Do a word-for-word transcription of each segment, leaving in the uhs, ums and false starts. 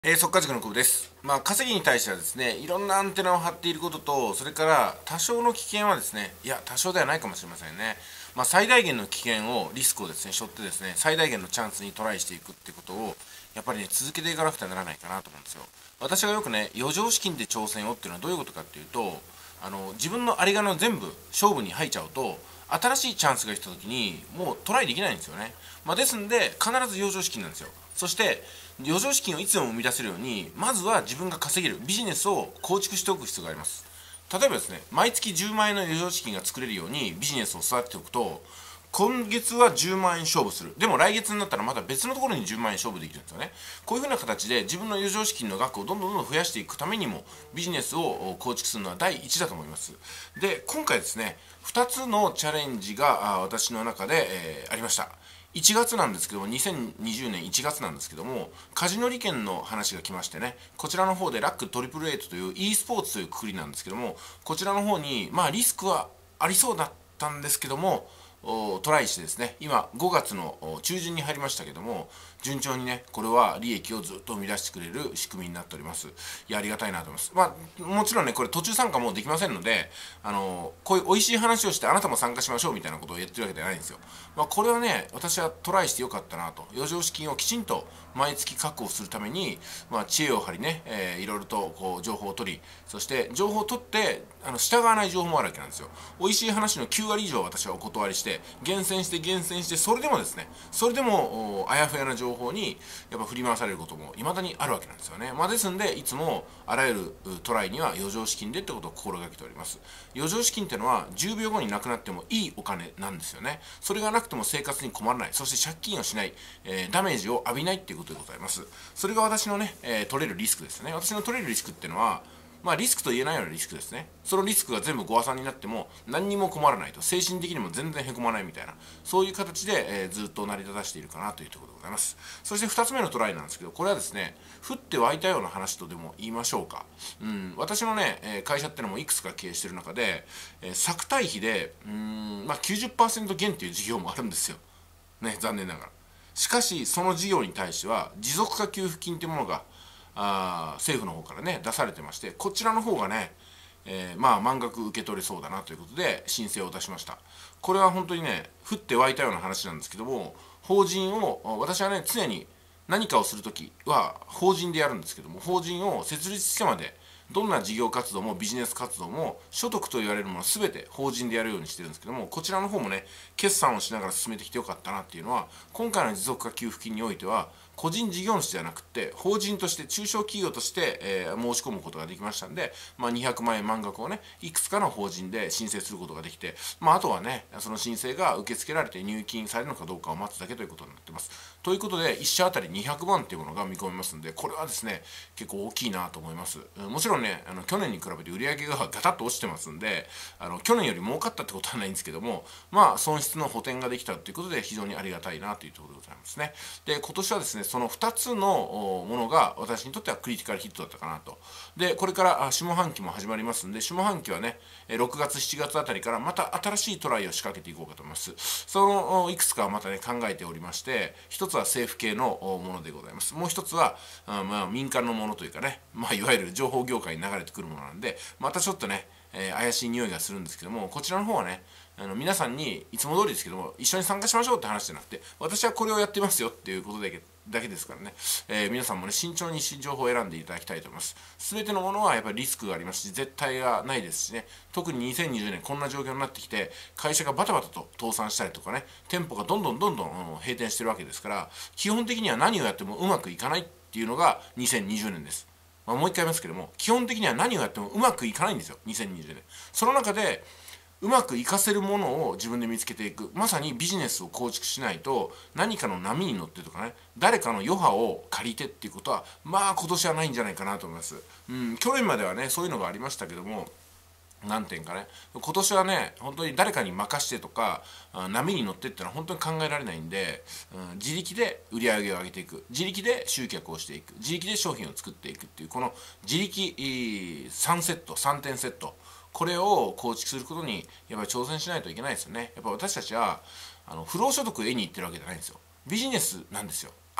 えー、速稼塾の久保です。まあ、稼ぎに対してはですね、いろんなアンテナを張っていることと、それから多少の危険はですね、いや、多少ではないかもしれませんね。まあ、最大限の危険を、リスクをですね、背負ってですね、最大限のチャンスにトライしていくっていうことを、やっぱりね、続けていかなくてはならないかなと思うんですよ。私がよくね、余剰資金で挑戦をっていうのはどういうことかっていうと、あの、自分の有り金を全部勝負に入っちゃうと、新しいチャンスが来た時に、もうトライできないんですよね。まあ、ですんで、必ず余剰資金なんですよ。そして余剰資金をいつでも生み出せるように、まずは自分が稼げるビジネスを構築しておく必要があります。例えばですね、毎月じゅうまん円の余剰資金が作れるようにビジネスを育てておくと、今月はじゅうまん円勝負する、でも来月になったらまた別のところにじゅうまん円勝負できるんですよね。こういうふうな形で自分の余剰資金の額をどんどんどんどん増やしていくためにも、ビジネスを構築するのは第一だと思います。で、今回ですね、ふたつのチャレンジが私の中で、えー、ありました。いちがつなんですけども、にせんにじゅうねんいちがつなんですけども、カジノ利権の話が来ましてね、こちらの方でラックトリプルエイトという e スポーツというくくりなんですけども、こちらの方に、まあリスクはありそうだったんですけども、トライしてですね、今ごがつの中旬に入りましたけども、順調にね、これは利益をずっと生み出してくれる仕組みになっております。いや、ありがたいなと思います。まあ、もちろんね、これ途中参加もできませんので、あの、こういう美味しい話をしてあなたも参加しましょうみたいなことを言ってるわけではないんですよ。まあ、これはね、私はトライしてよかったなと。余剰資金をきちんと毎月確保するために、まあ、知恵を張りね、えー、いろいろとこう情報を取り、そして情報を取って、あの、従わない情報もあるわけなんですよ。美味しい話のきゅうわり以上私はお断りして、厳選して厳選して、それでもですね、それでもあやふやな情報にやっぱ振り回されることも未だにあるわけなんですよね。まあ、ですんで、いつもあらゆるトライには余剰資金でってことを心がけております。余剰資金っていうのはじゅうびょうごになくなってもいいお金なんですよね。それがなくても生活に困らない、そして借金をしない、えー、ダメージを浴びないっていうことでございます。それが私のね、えー、取れるリスクですね。私の取れるリスクっていうのは、まあリスクと言えないようなリスクですね。そのリスクが全部ご破算になっても何にも困らないと、精神的にも全然へこまないみたいな、そういう形で、えー、ずっと成り立たしているかなというところでございます。そしてふたつめのトライなんですけど、これはですね、降って湧いたような話とでも言いましょうか。うん、私のね、えー会社っていうのもいくつか経営している中で、えー作対比で、うーん、まあきゅうじゅっパーセント減っていう事業もあるんですよ。ね、残念ながら。しかし、その事業に対しては、持続化給付金というものが、あ政府の方からね、出されてまして、こちらの方がね、えー、まあ満額受け取れそうだなということで申請を出しました。これは本当にね、降って湧いたような話なんですけども、法人を、私はね、常に何かをするときは法人でやるんですけども、法人を設立してまで、どんな事業活動もビジネス活動も所得と言われるものすべて法人でやるようにしてるんですけども、こちらの方もね、決算をしながら進めてきてよかったなっていうのは、今回の持続化給付金においては、個人事業主ではなくて法人として中小企業として、えー、申し込むことができましたんで、まあ、にひゃくまん円満額をね、いくつかの法人で申請することができて、まあ、あとはね、その申請が受け付けられて入金されるのかどうかを待つだけということになっています。ということでいっ社あたりにひゃくまんというものが見込めますので、これはですね、結構大きいなと思います。もちろんね、あの去年に比べて売り上げがガタッと落ちてますんで、あの去年より儲かったってことはないんですけども、まあ損失の補填ができたということで非常にありがたいなというところでございますね。で、今年はですね、そのふたつのものが私にとってはクリティカルヒットだったかなと。で、これから下半期も始まりますんで、下半期はね、ろくがつしちがつあたりからまた新しいトライを仕掛けていこうかと思います。そのいくつかまたね、考えておりまして、一つは政府系のものでございます。もう一つは、あまあ、民間のものというかね、まあ、いわゆる情報業界に流れてくるものなんで、またちょっとね、えー、怪しい匂いがするんですけども、こちらの方はね、あの皆さんにいつも通りですけども、一緒に参加しましょうって話じゃなくて、私はこれをやってますよっていうことだけだけですからね、えー、皆さんもね、慎重に情報を選んでいただきたいと思います。すべてのものはやっぱりリスクがありますし、絶対がないですしね、特ににせんにじゅうねんこんな状況になってきて、会社がバタバタと倒産したりとかね、店舗がどんどんどんどん閉店してるわけですから、基本的には何をやってもうまくいかないっていうのがにせんにじゅうねんです。まあ、もう一回言いますけども、基本的には何をやってもうまくいかないんですよ、にせんにじゅうねん。その中で、うまくいかせるものを自分で見つけていく、まさにビジネスを構築しないと、何かの波に乗ってとかね、誰かの余波を借りてっていうことはまあ今年はないんじゃないかなと思います。うん、去年まではね、そういうのがありましたけども、何点かね、今年はね、本当に誰かに任してとか波に乗ってってのは本当に考えられないんで、うん、自力で売り上げを上げていく、自力で集客をしていく、自力で商品を作っていくっていう、この自力さんセットさんてんセット、これを構築することにやっぱり挑戦しないといけないですよね。やっぱ私たちはあの不労所得を得に行ってるわけじゃないんですよ。ビジネスなんですよ。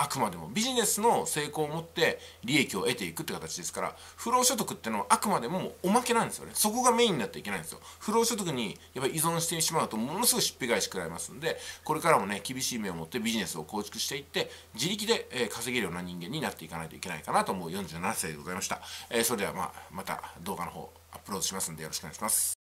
あくまでもビジネスの成功をもって利益を得ていくって形ですから、不労所得ってのはあくまでもおまけなんですよね。そこがメインになっていけないんですよ。不労所得にやっぱり依存してしまうとものすごいしっぺ返し食らいますんで、これからもね厳しい目を持ってビジネスを構築していって自力で、えー、稼げるような人間になっていかないといけないかなと思うよんじゅうななさいでございました。えー、それでは、まあ、また動画の方アップロードしますんでよろしくお願いします。